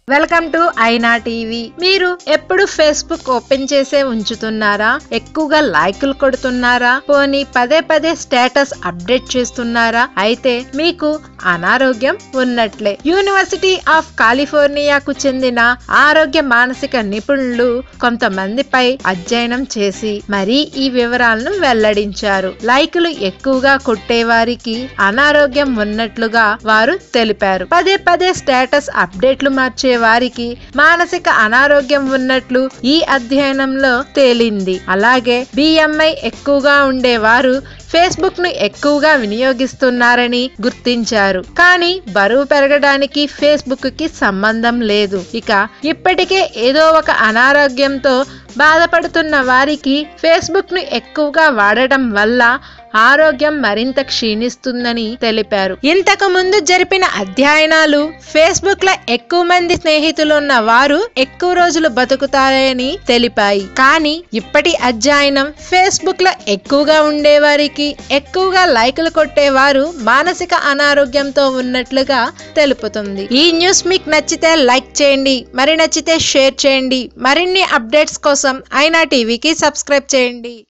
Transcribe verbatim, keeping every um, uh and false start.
Welcome to ఐనా TV. మీరు ఎప్పుడు ఫేస్బుక్ ఓపెన్ చేసే ఉంచుతున్నారా? ఎక్కువగా లైకులు కొడుతున్నారా? పోనీ పదే పదే స్టేటస్ అప్డేట్ చేస్తున్నారా? అయితే మీకు అనారోగ్యం ఉన్నట్లే. యూనివర్సిటీ ఆఫ్ కాలిఫోర్నియాకు చెందిన ఆరోగ్య మానసిక నిపుణులు కొంతమందిపై అధ్యయనం చేసి మరీ ఈ వివరాలను వెల్లడించారు. లైకులు ఎక్కువగా కొట్టే వారికి అనారోగ్యం ఉన్నట్లుగా వారు తెలిపారు. పదే పదే స్టేటస్ అప్డేట్లు మార్చే వారికి మానసిక అనారోగ్యం ఉన్నట్లు ఈ అధ్యయనంలో తేలింది. అలాగే బిఎంఐ ఎక్కువగా ఉండేవారు ఫేస్బుక్ ను ఎక్కువగా వినియోగిస్తున్నారని గుర్తించారు. కానీ బరువు పెరగడానికి ఫేస్బుక్ కి సంబంధం లేదు. ఇక ఇప్పటికే ఏదో ఒక అనారోగ్యంతో బాధపడుతున్న వారికి ఫేస్బుక్ ను ఎక్కువగా వాడటం వల్ల ఆరోగ్యం మరింత క్షీణిస్తుందని తెలిపారు. ఇంతకు ముందు జరిపిన అధ్యయనాలు ఫేస్బుక్ లో ఎక్కువ మంది స్నేహితులున్న వారు ఎక్కువ రోజులు బతుకుతారని తెలిపాయి. కానీ ఇప్పటి అధ్యయనం ఫేస్బుక్ లో ఎక్కువగా ఉండేవారికి ఎక్కువగా లైకులు కొట్టేవారు మానసిక అనారోగ్యంతో ఉన్నట్లుగా తెలుపుతుంది. ఈ న్యూస్ మీకు నచ్చితే లైక్ చేయండి, మరి నచ్చితే షేర్ చేయండి. మరిన్ని అప్డేట్స్ కోసం ఐనా టీవీకి సబ్స్క్రైబ్ చేయండి.